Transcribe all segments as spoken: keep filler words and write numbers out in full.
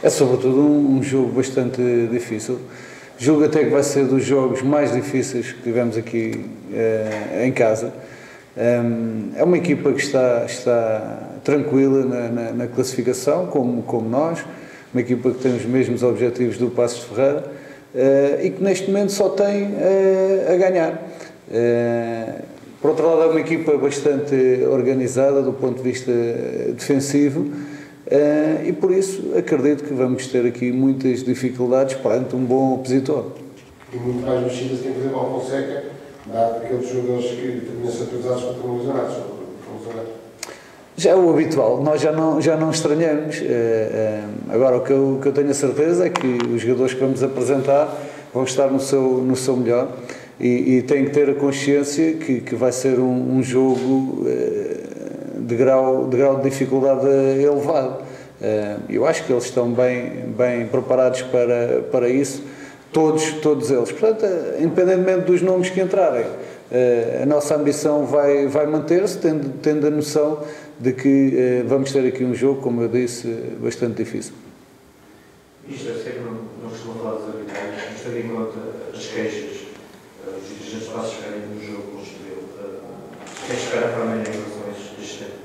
É sobretudo um, um jogo bastante difícil. Julgo até que vai ser dos jogos mais difíceis que tivemos aqui eh, em casa. Um, é uma equipa que está, está tranquila na, na, na classificação, como, como nós, uma equipa que tem os mesmos objetivos do Paços de Ferreira uh, e que neste momento só tem uh, a ganhar. Uh, por outro lado, é uma equipa bastante organizada do ponto de vista defensivo uh, e por isso acredito que vamos ter aqui muitas dificuldades perante um bom opositor. E muito mais mexidas tem, por exemplo, ao Fonseca, dado aqueles jogadores que terminam a ser utilizados para ter lesionados. Já é o habitual, nós já não, já não estranhamos. Agora, o que, eu, o que eu tenho a certeza é que os jogadores que vamos apresentar vão estar no seu, no seu melhor e, e têm que ter a consciência que, que vai ser um, um jogo de grau, de grau de dificuldade elevado. Eu acho que eles estão bem, bem preparados para, para isso. Todos, todos eles. Portanto, independentemente dos nomes que entrarem, a nossa ambição vai, vai manter-se, tendo, tendo a noção de que vamos ter aqui um jogo, como eu disse, bastante difícil. Isto é sempre, não costumo falar dos arbitrais, mas tendo em conta as queixas, os dirigentes passos querem no jogo com o Estoril, o que é que espera para amanhã em relação a este tema?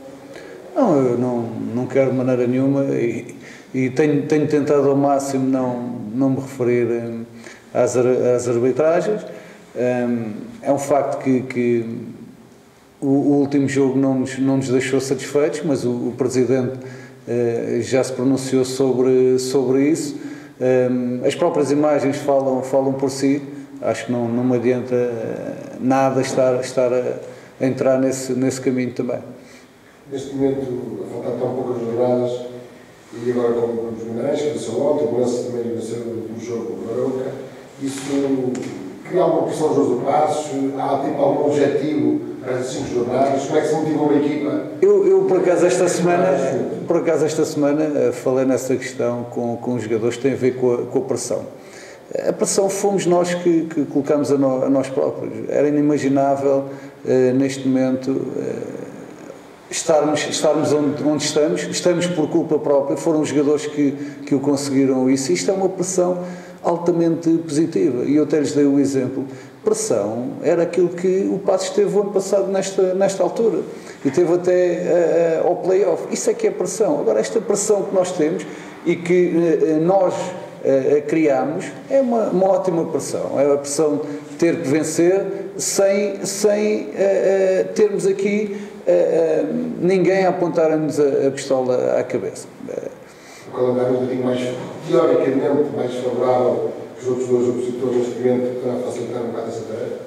Não, eu não, não quero de maneira nenhuma e, e tenho, tenho tentado ao máximo não, não me referir um, às, às arbitragens. Um, é um facto que, que o, o último jogo não nos, não nos deixou satisfeitos, mas o, o Presidente uh, já se pronunciou sobre, sobre isso. Um, as próprias imagens falam, falam por si. Acho que não, não me adianta uh, nada estar, estar a, a entrar nesse, nesse caminho também. Neste momento, a faltar tão poucas jornadas, e agora com os Guimarães, que nasceu ontem, o Morense também nasceu no jogo do Arouca, isso cria alguma pressão nos do Passos? Há tipo, algum objetivo para as cinco jornadas? Como é que se motiva uma equipa? Eu, eu por acaso, esta semana, por acaso, esta semana falei nessa questão com, com os jogadores que tem a ver com a, com a pressão. A pressão fomos nós que, que colocamos a, no, a nós próprios. Era inimaginável, uh, neste momento, uh, estarmos, estarmos onde, onde estamos. Estamos por culpa própria, foram os jogadores que, que o conseguiram isso. Isto é uma pressão altamente positiva. E eu até lhes dei o exemplo. Pressão era aquilo que o Passos teve o ano passado nesta, nesta altura. E teve até uh, ao play-off. Isso é que é pressão. Agora, esta pressão que nós temos e que uh, nós uh, criamos é uma, uma ótima pressão. É a pressão de ter que vencer sem, sem uh, uh, termos aqui uh, uh, ninguém a apontar-nos a, a pistola à cabeça. O calendário um bocadinho mais, teoricamente, mais favorável que os outros dois opositores neste momento, que estão a facilitar um bocado essa tarefa?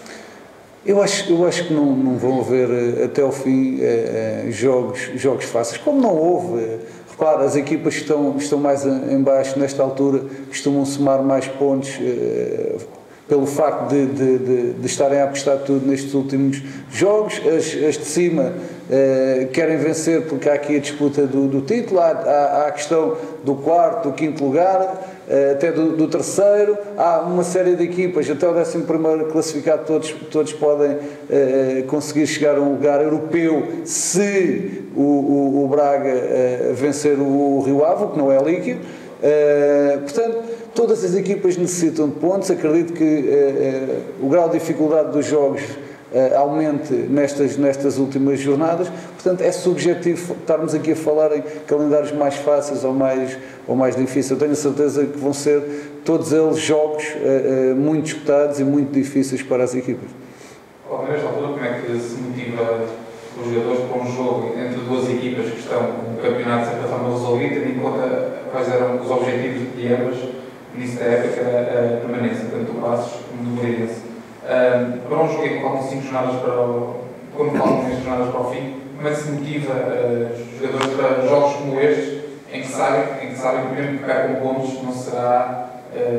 Eu acho, eu acho que não, não vão haver até ao fim eh, jogos, jogos fáceis, como não houve. Repara, as equipas que estão, estão mais em baixo nesta altura costumam somar mais pontos eh, pelo facto de, de, de, de estarem a apostar tudo nestes últimos jogos. As, as de cima eh, querem vencer porque há aqui a disputa do, do título, há, há, há a questão do quarto, do quinto lugar, até do, do terceiro, há uma série de equipas, até o décimo primeiro classificado, todos, todos podem uh, conseguir chegar a um lugar europeu se o, o, o Braga uh, vencer o, o Rio Ave, que não é líquido. Uh, portanto, todas as equipas necessitam de pontos. Acredito que uh, uh, o grau de dificuldade dos jogos Uh, aumente nestas, nestas últimas jornadas, portanto é subjetivo estarmos aqui a falar em calendários mais fáceis ou mais, ou mais difíceis. Eu tenho a certeza que vão ser todos eles jogos uh, uh, muito disputados e muito difíceis para as equipas. Bom, nesta altura, como é que se motiva os jogadores para um jogo entre duas equipas que estão com o campeonato de certa forma resolvido, tendo em conta quais eram os objetivos de ambas no início da época, que era a permanência, tanto do Passos como do Moreirense? Um, para um jogo em que faltam cinco jornadas para o, quando faltam cinco jornadas para o fim, como é que se motiva uh, os jogadores para jogos como estes, em que sabem, em que, sabem que mesmo que percam pontos não será,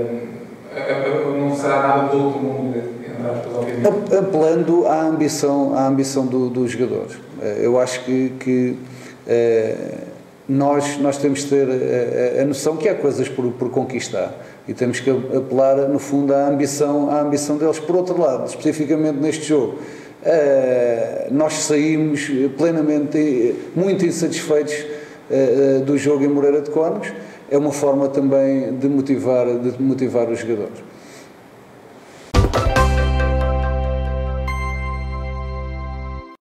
uh, não será nada do outro mundo, entre aspas, obviamente. Apelando à ambição, à ambição do, dos jogadores. Eu acho que, que uh, nós, nós temos de ter a, a, a noção que há coisas por, por conquistar. E temos que apelar, no fundo, à ambição, à ambição deles. Por outro lado, especificamente neste jogo, uh, nós saímos plenamente, muito insatisfeitos uh, do jogo em Moreira de Cónegos. é uma forma também de motivar, de motivar os jogadores.